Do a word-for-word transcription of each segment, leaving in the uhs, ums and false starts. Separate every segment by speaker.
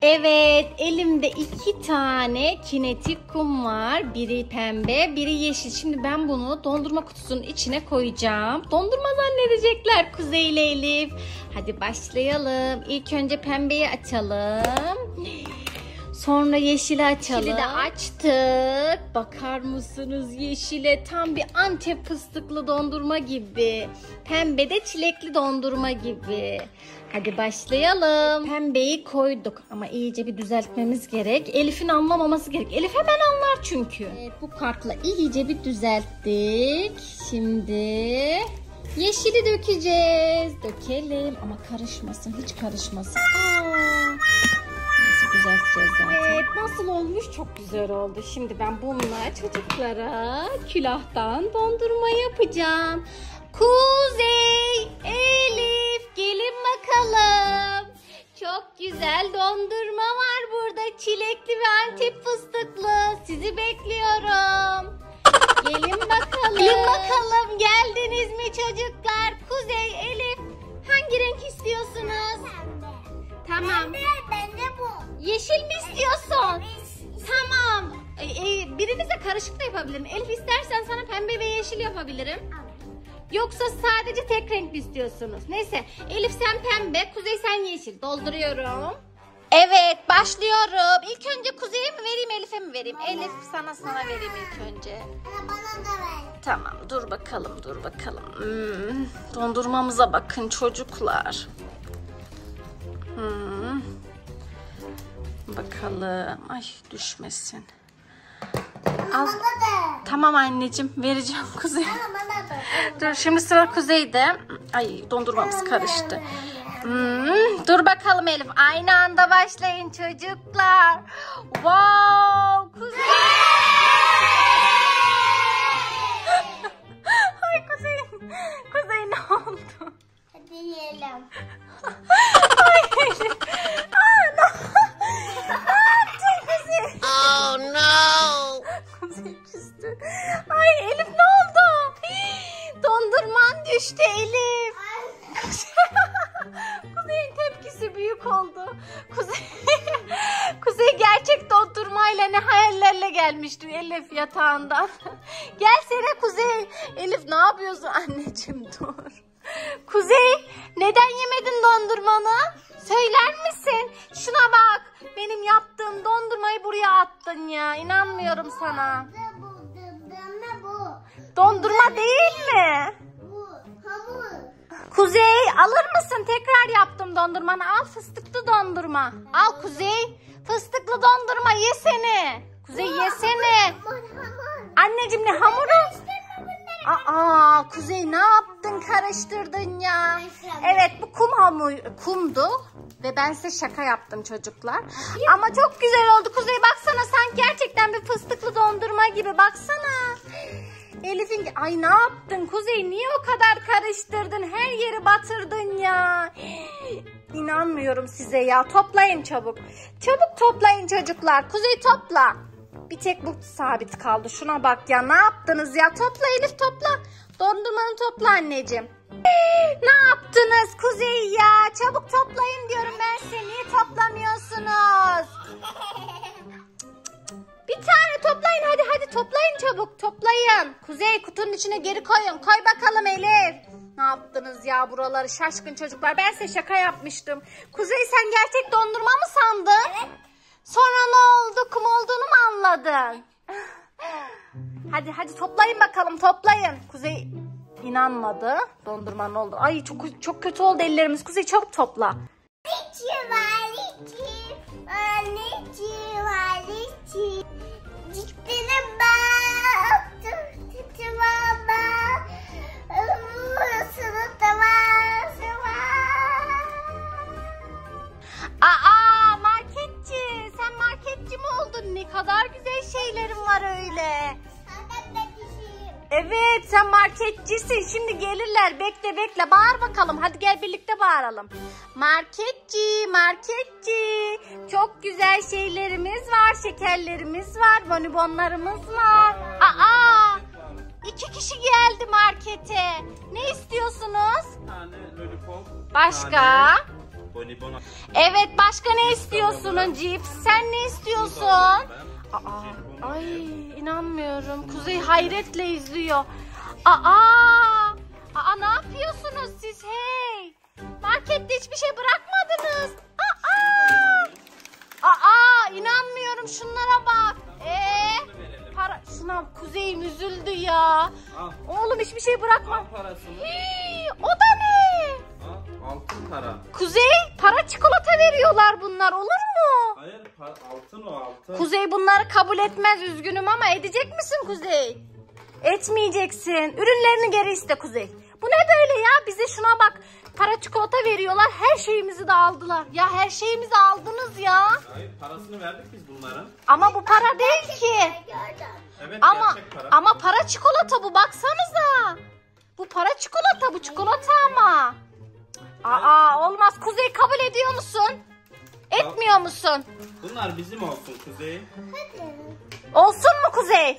Speaker 1: Evet, elimde iki tane kinetik kum var. Biri pembe, biri yeşil. Şimdi ben bunu dondurma kutusunun içine koyacağım. Dondurma zannedecekler Kuzey ile Elif. Hadi başlayalım. İlk önce pembeyi açalım. Sonra yeşili açalım. Yeşili de açtık. Bakar mısınız yeşile? Tam bir Antep fıstıklı dondurma gibi. Pembe de çilekli dondurma gibi. Hadi başlayalım. Pembeyi koyduk ama iyice bir düzeltmemiz gerek. Elif'in anlamaması gerek. Elif hemen anlar çünkü. Evet, bu kartla iyice bir düzelttik. Şimdi yeşili dökeceğiz. Dökelim ama karışmasın. Hiç karışmasın. Aa. Düzelteceğiz zaten. Evet, nasıl olmuş? Çok güzel oldu. Şimdi ben bununla çocuklara külahtan dondurma yapacağım. Kuzey, Elif gelin bakalım. Çok güzel dondurma var burada. Çilekli ve Antep fıstıklı. Sizi bekliyorum. Gelin bakalım. Gelin bakalım. Geldiniz mi çocuklar? Kuzey, Elif hangi renk istiyorsunuz? Tamam. Yeşil mi istiyorsun? Tamam. Ee, e, birinize karışık da yapabilirim. Elif istersen sana pembe ve yeşil yapabilirim. Yoksa sadece tek renk mi istiyorsunuz? Neyse. Elif sen pembe, Kuzey sen yeşil. Dolduruyorum. Evet, başlıyorum. İlk önce Kuzey'e mi vereyim, Elif'e mi vereyim? Bana. Elif sana sana vereyim ilk önce. Bana da ver. Tamam, dur bakalım, dur bakalım. Hmm, dondurmamıza bakın çocuklar. Hmm. Bakalım. Ay düşmesin. Al. Tamam anneciğim vereceğim Kuzey. Dur şimdi sıra Kuzey'de. Ay dondurmamız karıştı. Hmm, dur bakalım Elif. Aynı anda başlayın çocuklar. Wow Kuzey. Ay Kuzey. Kuzey ne oldu?
Speaker 2: Hadi yiyelim.
Speaker 1: Ay Elif.
Speaker 2: Oh no!
Speaker 1: Kuzey küstü. Ay Elif ne oldu? Dondurman düştü Elif. Kuzey'in tepkisi büyük oldu. Kuzey, Kuzey gerçek dondurmayla ne hayallerle gelmişti Elif yatağından. Gelsene Kuzey. Elif ne yapıyorsun anneciğim dur. Kuzey neden yemedin dondurmanı? Söyler misin? Şuna bak. Benim yaptığım dondurmayı buraya attın ya. İnanmıyorum sana. Dondurma değil mi?
Speaker 2: Bu hamur.
Speaker 1: Kuzey alır mısın? Tekrar yaptım dondurmanı. Al fıstıklı dondurma. Al Kuzey. Fıstıklı dondurma yesene. Kuzey yesene. Anneciğim ne hamuru? Aa Kuzey ne yaptın? Karıştırdın ya. Evet bu kum hamur kumdu. Ve ben size şaka yaptım çocuklar. Ama çok güzel oldu. Kuzey baksana sanki gerçekten bir fıstıklı dondurma gibi. Baksana. Elif'in... Ay ne yaptın Kuzey? Niye o kadar karıştırdın? Her yeri batırdın ya. İnanmıyorum size ya. Toplayın çabuk. Çabuk toplayın çocuklar. Kuzey topla. Bir tek bu sabit kaldı. Şuna bak ya. Ne yaptınız ya? Topla Elif topla. Dondurmanı topla anneciğim. Ne yaptınız Kuzey ya? Çabuk toplayın diyorum ben size. Niye toplamıyorsunuz? Bir tane toplayın hadi hadi toplayın çabuk toplayın. Kuzey kutunun içine geri koyun. Koy bakalım Elif. Ne yaptınız ya buraları şaşkın çocuklar. Ben size şaka yapmıştım. Kuzey sen gerçek dondurma mı sandın? Evet. Sonra ne oldu? Kum olduğunu mu anladın? Hadi hadi toplayın bakalım toplayın. Kuzey inanmadı. Dondurma ne oldu? Ay çok çok kötü oldu ellerimiz. Kuzey çabuk topla.
Speaker 2: Anneciğim, anneciğim, anneciğim, anneciğim. Gittim bak, tuttum bak.
Speaker 1: Aa marketçi. Sen marketçi mi oldun? Ne kadar güzel şeylerin var öyle. Evet sen marketçisin. Şimdi gelirler. Bekle bekle. Bağır bakalım. Hadi gel birlikte bağıralım. Marketçi, marketçi. Çok güzel şeylerimiz var. Şekerlerimiz var. Bonibonlarımız var. Aa! İki kişi geldi markete. Ne istiyorsunuz?
Speaker 3: Bir tane lollipop.
Speaker 1: Başka?
Speaker 3: Bonibon.
Speaker 1: Evet, başka ne istiyorsun cips? Sen ne istiyorsun? Aa, ay inanmıyorum. Kuzey hayretle izliyor. Aa, aa ne yapıyorsunuz siz hey? Markette hiçbir şey bırakmadınız. Aa, aa inanmıyorum, şunlara bak. Ee, para, şuna Kuzey'im üzüldü ya.
Speaker 3: Al.
Speaker 1: Oğlum hiçbir şey bırakma.
Speaker 3: Al parasını.
Speaker 1: Hii, o da ne?
Speaker 3: Al, altın para.
Speaker 1: Kuzey, para çikolata veriyorlar bunlar, olur mu?
Speaker 3: Hayır, para, altın o altın.
Speaker 1: Kuzey bunları kabul etmez, üzgünüm ama edecek misin Kuzey? Etmeyeceksin. Ürünlerini geri iste Kuzey. Bu ne böyle ya? Bize şuna bak. Para çikolata veriyorlar. Her şeyimizi de aldılar. Ya her şeyimizi aldınız ya.
Speaker 3: Hayır, parasını verdik biz bunların.
Speaker 1: Ama bu para değil ki.
Speaker 3: Evet,
Speaker 1: Ama
Speaker 3: gerçek para.
Speaker 1: ama para çikolata bu, baksanıza. Bu para çikolata, bu çikolata ama. Aa olmaz. Kuzey kabul ediyor musun? Etmiyor musun?
Speaker 3: Bunlar bizim olsun Kuzey.
Speaker 1: Olsun mu Kuzey?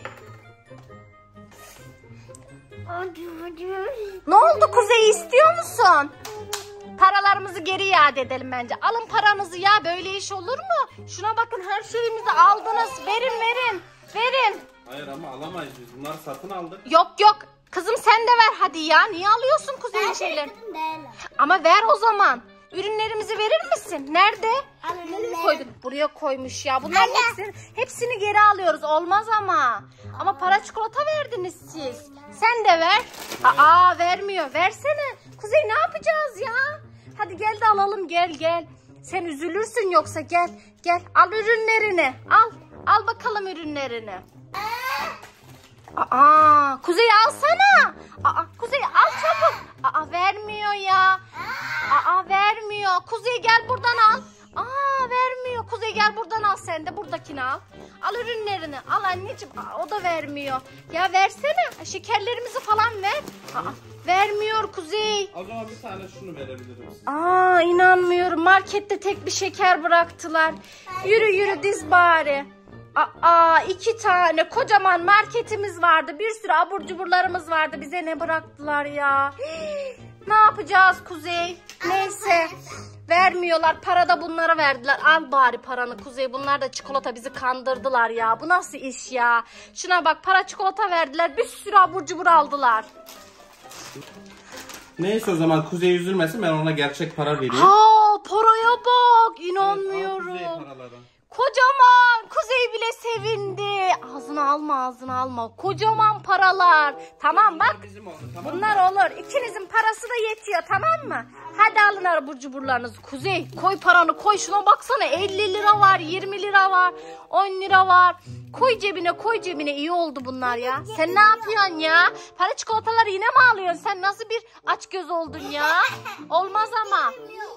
Speaker 1: Ne oldu Kuzey, istiyor musun? Paralarımızı geri iade edelim bence. Alın paranızı ya, böyle iş olur mu? Şuna bakın, her şeyimizi aldınız. Verin verin. Verin.
Speaker 3: Hayır ama alamayız biz. Bunları satın aldık.
Speaker 1: Yok yok. Kızım sen de ver hadi ya. Niye alıyorsun Kuzey'in şeyleri? Ama ver o zaman. Ürünlerimizi verir misin? Nerede? Nereye koydun? Buraya koymuş ya. Bunların hepsini, hepsini geri alıyoruz. Olmaz ama. Ama para çikolata verdiniz siz. Sen de ver. Aa vermiyor. Versene. Kuzey ne yapacağız ya? Hadi gel de alalım, gel gel. Sen üzülürsün yoksa, gel. Gel al ürünlerini. Al. Al bakalım ürünlerini. Aa, Kuzey alsana. Aa, Kuzey al çabuk. Aa, vermiyor ya. Aa, vermiyor. Kuzey gel buradan al. Aa, vermiyor. Kuzey gel buradan al, sen de buradakini al. Al ürünlerini. Al anneciğim. Aa, o da vermiyor. Ya versene. Şekerlerimizi falan ver. Aa, vermiyor Kuzey.
Speaker 3: O zaman bir tane şunu verebilirim size.
Speaker 1: Aa, inanmıyorum. Markette tek bir şeker bıraktılar. Yürü yürü diz bari. Aa, iki tane kocaman marketimiz vardı. Bir sürü abur cuburlarımız vardı. Bize ne bıraktılar ya? Hii, ne yapacağız Kuzey? Neyse. Vermiyorlar. Para da bunlara verdiler. Al bari paranı Kuzey. Bunlar da çikolata, bizi kandırdılar ya. Bu nasıl iş ya? Şuna bak, para çikolata verdiler. Bir sürü abur cubur aldılar.
Speaker 3: Neyse o zaman Kuzey üzülmesin, ben ona gerçek para vereyim.
Speaker 1: Ha, paraya bak. İnanmıyorum.
Speaker 3: Evet, al Kuzey paraları.
Speaker 1: Kocaman. Kuzey bile sevindi. Ağzına alma, ağzına alma. Kocaman paralar. Tamam bak.
Speaker 3: Bunlar bizim oldu, tamam mı?
Speaker 1: Bunlar olur. İkinizin parası da yetiyor, tamam mı? Hadi alın abur cuburlarınızı. Kuzey koy paranı, koy. Şuna baksana, elli lira var, yirmi lira var, on lira var. Koy cebine, koy cebine. İyi oldu bunlar ya. Sen ne yapıyorsun ya? Para çikolataları yine mi alıyorsun? Sen nasıl bir aç göz oldun ya? Olmaz ama.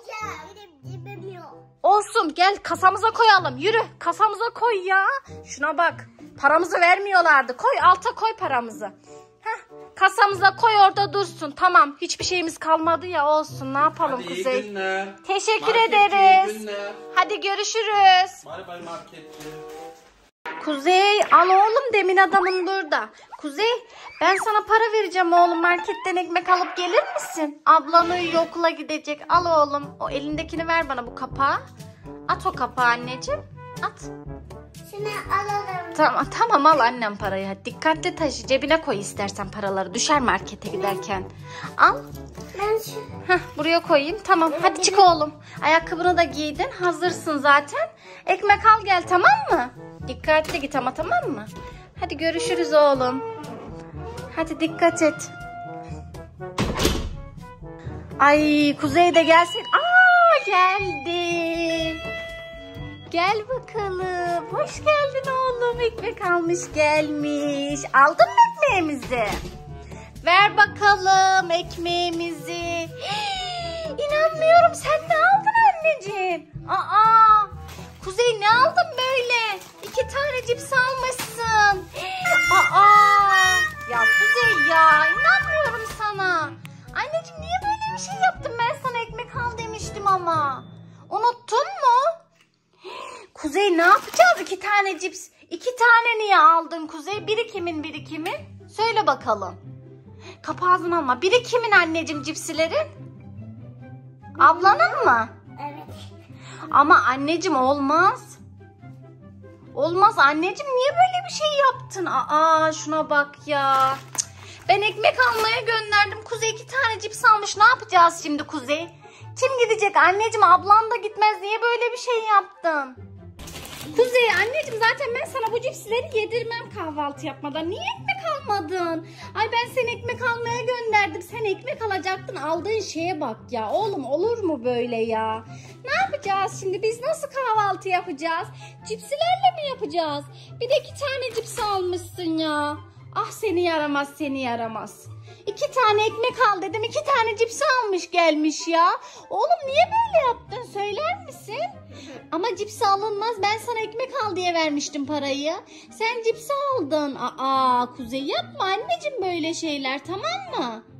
Speaker 1: Olsun, gel kasamıza koyalım. Yürü kasamıza koy ya. Şuna bak, paramızı vermiyorlardı. Koy alta, koy paramızı. Heh, kasamıza koy, orada dursun. Tamam, hiçbir şeyimiz kalmadı ya, olsun. Ne yapalım
Speaker 3: Hadi
Speaker 1: Kuzey?
Speaker 3: iyi günler.
Speaker 1: Teşekkür
Speaker 3: Marketçi,
Speaker 1: ederiz.
Speaker 3: iyi günler.
Speaker 1: Hadi görüşürüz.
Speaker 3: Bay bay marketçi.
Speaker 1: Kuzey al oğlum, demin adamın burada. Kuzey ben sana para vereceğim oğlum, marketten ekmek alıp gelir misin? Ablan uyuyor, okula gidecek. Al oğlum, o elindekini ver bana, bu kapağı. At o kapağı anneciğim, at.
Speaker 2: Şunu alalım.
Speaker 1: Tamam tamam, al annem parayı. Hadi dikkatli taşı, cebine koy istersen paraları, düşer markete giderken. Al.
Speaker 2: Ben şu...
Speaker 1: Heh, buraya koyayım. Tamam hadi çık oğlum. Ayakkabını da giydin, hazırsın zaten. Ekmek al gel, tamam mı? Dikkatli git ama, tamam mı? Hadi görüşürüz oğlum. Hadi dikkat et. Ay Kuzey de gelsin. Aa geldi. Gel bakalım. Hoş geldin oğlum. Ekmek almış gelmiş. Aldın mı ekmeğimizi? Ver bakalım ekmeğimizi. Hii, İnanmıyorum, sen ne aldın anneciğim? Aa, Kuzey ne aldın böyle? İki tane cips almışsın. Aa, ya Kuzey ya, inanmıyorum sana. Anneciğim niye böyle bir şey yaptın? Ben sana ekmek al demiştim ama. Unuttun mu? Kuzey ne yapacağız? İki tane cips. İki tane niye aldın Kuzey? Biri kimin, biri kimin? Söyle bakalım. Kapı ağzını alma. Biri kimin anneciğim cipsilerin? Ablanın mı?
Speaker 2: Evet.
Speaker 1: Ama anneciğim olmaz. Olmaz anneciğim, niye böyle bir şey yaptın? Aa şuna bak ya. Cık. Ben ekmek almaya gönderdim. Kuzey iki tane cips almış. Ne yapacağız şimdi Kuzey? Kim gidecek? Anneciğim ablan da gitmez. Niye böyle bir şey yaptın? Kuzey anneciğim zaten ben sana bu cipsleri yedirmem kahvaltı yapmadan. Niye ekmek almadın? Ay ben seni ekmek almaya gönderdim. Sen ekmek alacaktın. Aldığın şeye bak ya. Oğlum olur mu böyle ya? Ne yapacağız şimdi? Biz nasıl kahvaltı yapacağız? Cipsilerle mi yapacağız? Bir de iki tane cips almışsın ya. Ah seni yaramaz, seni yaramaz. İki tane ekmek al dedim. İki tane cips almış gelmiş ya. Oğlum niye böyle yaptın? Söyler misin? Ama cips alınmaz. Ben sana ekmek al diye vermiştim parayı. Sen cips aldın. Aa Kuzey yapma anneciğim böyle şeyler, tamam mı?